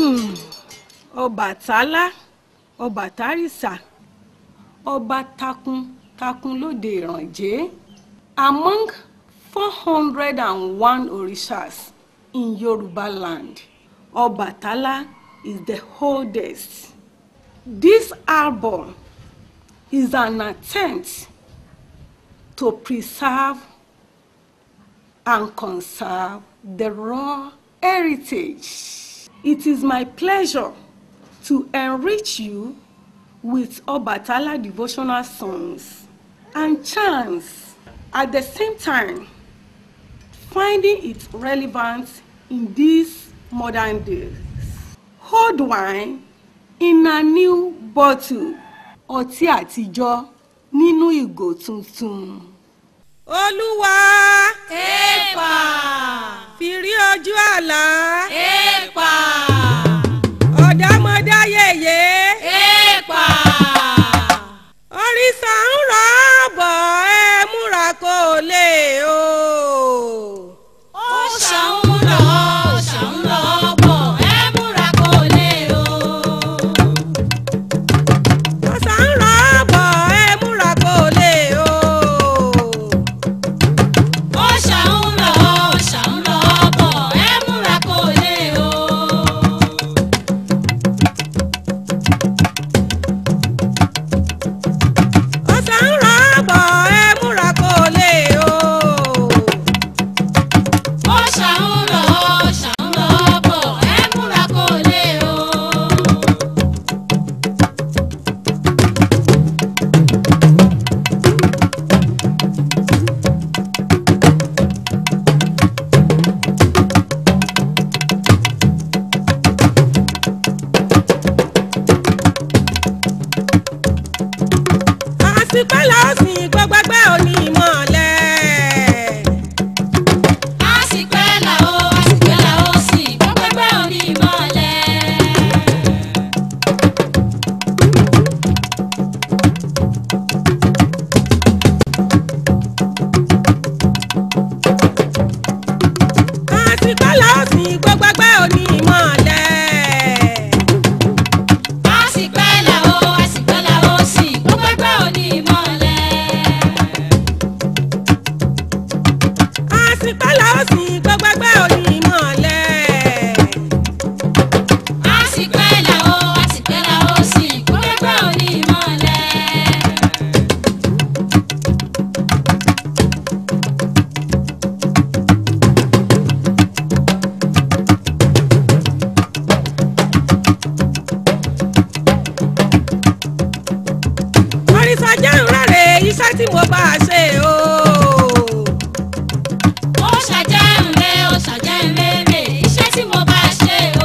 Obatala, Obatarisa, Obatakun, Takun lóde Ìrànjẹ́. Among 401 Orishas in Yoruba land, Obatala is the oldest. This album is an attempt to preserve and conserve the raw heritage. It is my pleasure to enrich you with Obatala devotional songs and chants, at the same time finding its relevance in these modern days. Old wine in a new bottle, ọtí àtijọ́ nínú ìgò tuntun. Olúwa èèpà, fìrí ojú àlá èèpà, ọ̀dọ́mọdé yèyé èèpà, òrìṣà ń rọ̀ bọ̀ ẹ múra kó lè o. ó ṣàn ń lọ bọ̀ ẹ múra kó lè o. ó ṣàn ń rọ̀ bọ̀ ẹ múra kó lè o. ó ṣàn ń lọ bọ̀ ẹ múra kó lè o. ó ṣàn ń rọ̀ bọ̀ ẹ múra kó lè o. ó ṣàn ń lọ bọ̀ ẹ múra kó lè o. àsìpẹ́lẹ̀ ọ̀sìn gbọ́gbẹ́gbẹ́ òní ìmọ̀lẹ̀. àsìpẹ́là ó sì gbọ́gbẹ́gbẹ́ òní ìmọ̀lẹ̀. àsìpẹ́lẹ̀ ọ̀sìn gbọ́gbẹ́gbẹ́ òní ìmọ̀lẹ̀. àsìpẹ́là ó sì gbọ́gbẹ́gbẹ́ òní ìmọ̀lẹ̀. àsìpẹ́lẹ̀ ọ̀sìn gbọ́gbẹ́gbẹ́ òní ìmọ̀lẹ̀. àsìpẹ́là ó sì gbọ́gbẹ́gbẹ́ òní ìmọ̀lẹ̀. òrìṣà jẹ́ ìrọ̀rẹ́ iṣẹ́ tí mo bá a ṣe o. ó ṣàjẹ́ ńlẹ̀ iṣẹ́ tí mo bá ṣe o.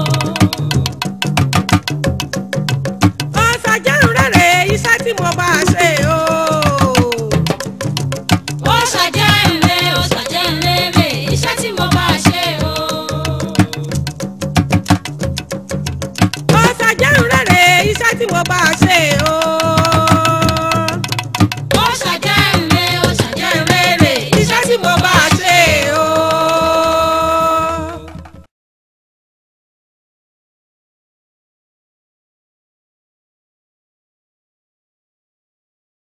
òrìṣà jẹ́ ìrọ̀rẹ́ iṣẹ́ tí mo bá a ṣe o. ó ṣàjẹ́ ńlẹ̀ iṣẹ́ tí mo bá ṣe o. òrìṣà jẹ́ ìrọ̀rẹ́ iṣẹ́ tí mo bá a ṣe